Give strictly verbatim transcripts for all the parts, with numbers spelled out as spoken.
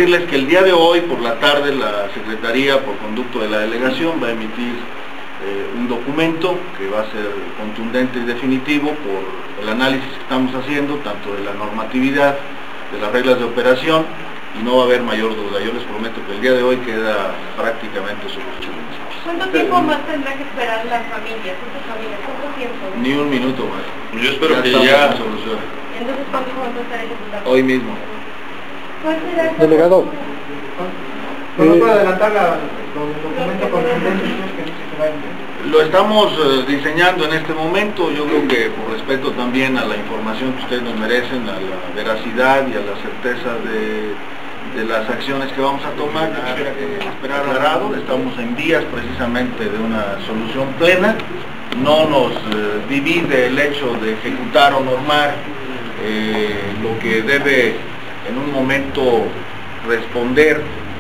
Decirles que el día de hoy, por la tarde, la Secretaría, por conducto de la delegación, va a emitir eh, un documento que va a ser contundente y definitivo por el análisis que estamos haciendo, tanto de la normatividad, de las reglas de operación, y no va a haber mayor duda. Yo les prometo que el día de hoy queda prácticamente solucionado. ¿Cuánto tiempo más tendrá que esperar las familias, estas familias? ¿Cuánto tiempo? Ni un minuto más. Yo espero ya que estamos ya... en solución. Entonces, ¿cuánto vamos a estar ejecutando? Hoy mismo. ¿Cuál será el Delegado, ¿No eh, puede adelantar la, los documentos contundentes que dice que va a enviar? Lo estamos eh, diseñando en este momento. Yo creo que por respeto también a la información que ustedes nos merecen, a la veracidad y a la certeza de, de las acciones que vamos a tomar, yo quisiera que esperar aclarado. Estamos en vías precisamente de una solución plena. No nos eh, divide el hecho de ejecutar o normar eh, lo que debe en un momento responder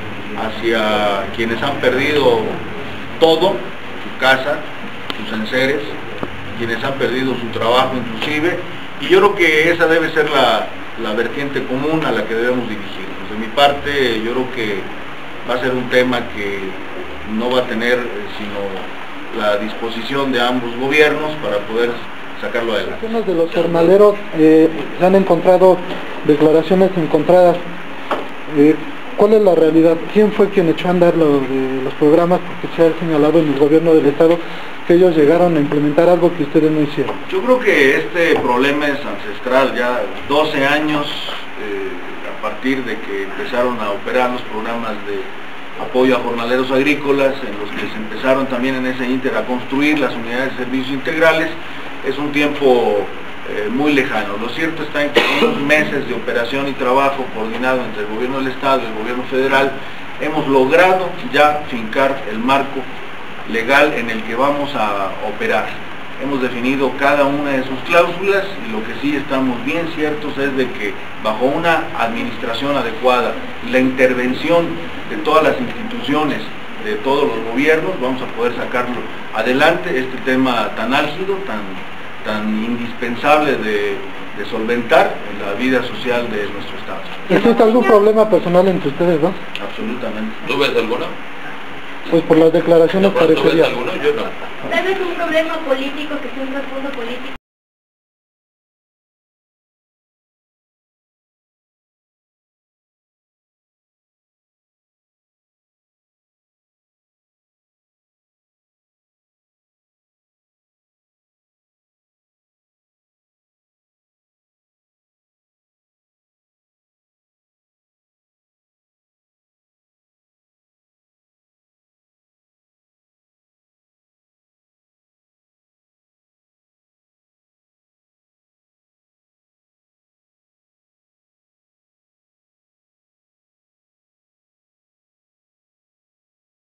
hacia quienes han perdido todo, su casa, sus enseres, quienes han perdido su trabajo inclusive, y yo creo que esa debe ser la, la vertiente común a la que debemos dirigirnos. De mi parte, yo creo que va a ser un tema que no va a tener sino la disposición de ambos gobiernos para poder sacarlo adelante. En temas de los jornaleros eh, se han encontrado declaraciones encontradas. Eh, ¿Cuál es la realidad? ¿Quién fue quien echó a andar los, de los programas? Porque se ha señalado en el gobierno del estado que ellos llegaron a implementar algo que ustedes no hicieron. Yo creo que este problema es ancestral, ya doce años eh, a partir de que empezaron a operar los programas de apoyo a jornaleros agrícolas, en los que se empezaron también en ese ínter a construir las unidades de servicios integrales. Es un tiempo eh, muy lejano. Lo cierto está en que en unos meses de operación y trabajo coordinado entre el gobierno del estado y el gobierno federal hemos logrado ya fincar el marco legal en el que vamos a operar. Hemos definido cada una de sus cláusulas y lo que sí estamos bien ciertos es de que bajo una administración adecuada, la intervención de todas las instituciones, de todos los gobiernos, vamos a poder sacarlo adelante, este tema tan álgido, tan, tan indispensable de, de solventar en la vida social de nuestro estado. ¿Existe algún problema personal entre ustedes dos? Absolutamente. ¿Tú ves alguno? Pues por las declaraciones ¿Tú ves parecería. alguno? Yo no. Tal vez un problema político, que sea un trasfondo político.